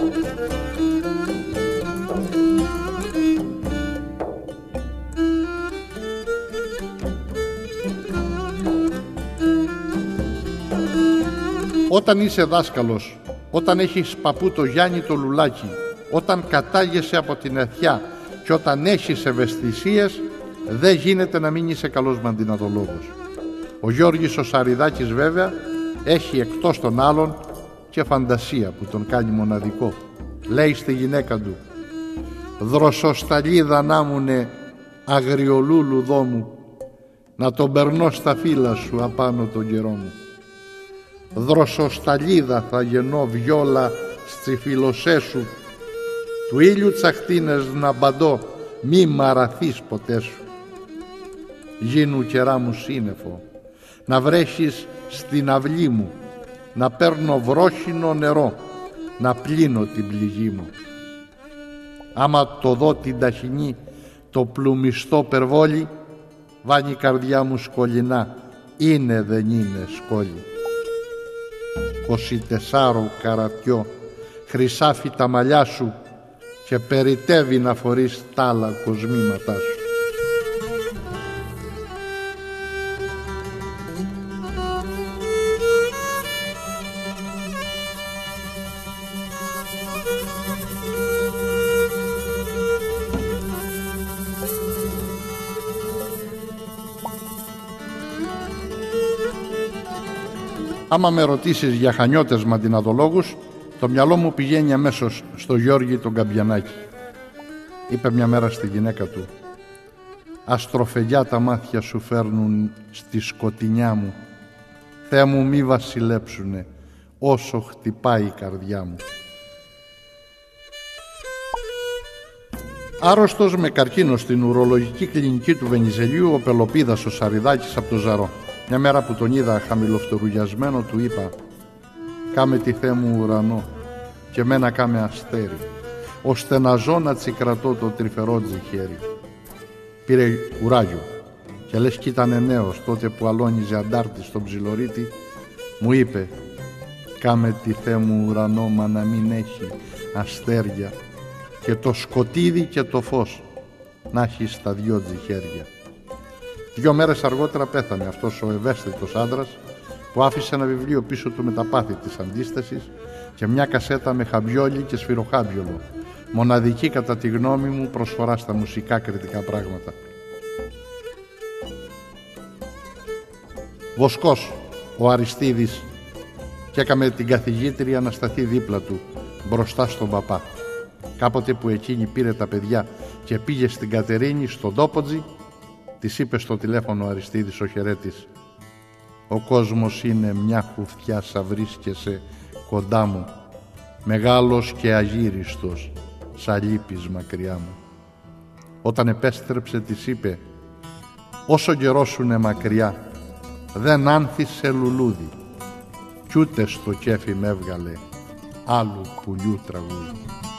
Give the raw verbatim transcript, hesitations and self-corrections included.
Όταν είσαι δάσκαλος, όταν έχεις παππού το Γιάννη το Λουλάκι, όταν κατάγεσαι από την Αθιά και όταν έχεις ευαισθησίες, δεν γίνεται να μην είσαι καλός μαντιναδολόγος. Ο Γιώργης ο Σαριδάκης βέβαια έχει εκτός των άλλων και φαντασία που τον κάνει μοναδικό. Λέει στη γυναίκα του: «Δροσοσταλίδα να μουνε αγριολούλου δόμου, να τον περνώ στα φύλλα σου απάνω τον καιρό μου. Δροσοσταλίδα θα γεννώ βιόλα στη φιλοσέ σου, του ήλιου τσαχτίνες να μπαντώ, μη μαραθείς ποτέ σου. Γίνου κερά μου σύννεφο, να βρέχεις στην αυλή μου, να παίρνω βρόχινο νερό, να πλύνω την πληγή μου. Άμα το δω την ταχυνή, το πλουμιστό περβόλι, βάνει η καρδιά μου σκολινά, είναι δεν είναι σκόλι. Εικοσιτεσσάρο καρατιό, χρυσάφι τα μαλλιά σου και περιτεύει να φορείς τ' άλλα κοσμήματά σου». Άμα με ρωτήσεις για χανιώτες μαντιναδολόγους, το μυαλό μου πηγαίνει αμέσως στο Γιώργη τον Καμπιανάκη. Είπε μια μέρα στη γυναίκα του: «Αστροφεγιά τα μάτια σου φέρνουν στη σκοτεινιά μου. Θεέ μου μη βασιλέψουνε όσο χτυπάει η καρδιά μου». Άρρωστος με καρκίνο στην ουρολογική κλινική του Βενιζελίου, ο Πελοπίδας ο Σαριδάκης από το Ζαρό. Μια μέρα που τον είδα χαμηλοφτερουγιασμένο, του είπα: «Κάμε τη Θεέ μου ουρανό και μένα κάμε αστέρι, ώστε να ζω να τσικρατώ το τρυφερότζι χέρι». Πήρε κουράγιο και λες κι ήτανε νέος τότε που αλώνιζε αντάρτη στον ψιλορίτη, μου είπε: «Κάμε τη Θεέ μου ουρανό, μα να μην έχει αστέρια, και το σκοτίδι και το φως να έχει στα δυο τζιχέρια». Δυο μέρες αργότερα πέθανε αυτός ο ευαίσθητος άντρας που άφησε ένα βιβλίο πίσω του με τα πάθη της αντίστασης και μια κασέτα με χαμπιόλι και σφυροχάμπιολο, μοναδική κατά τη γνώμη μου προσφορά στα μουσικά κριτικά πράγματα. Βοσκός ο Αριστίδης και έκαμε την καθηγήτρια να σταθεί δίπλα του μπροστά στον παπά. Κάποτε που εκείνη πήρε τα παιδιά και πήγε στην Κατερίνη στον Τόποτζη, της είπε στο τηλέφωνο ο Αριστίδης ο χαιρέτης: «Ο κόσμος είναι μια χουφτιά σαν βρίσκεσαι κοντά μου, μεγάλος και αγύριστος, σαν λείπεις μακριά μου». Όταν επέστρεψε της είπε: «Όσο καιρό σου είναι μακριά, δεν άνθησε λουλούδι, κι ούτε στο κέφι με έβγαλε άλλου πουλιού τραγούδι».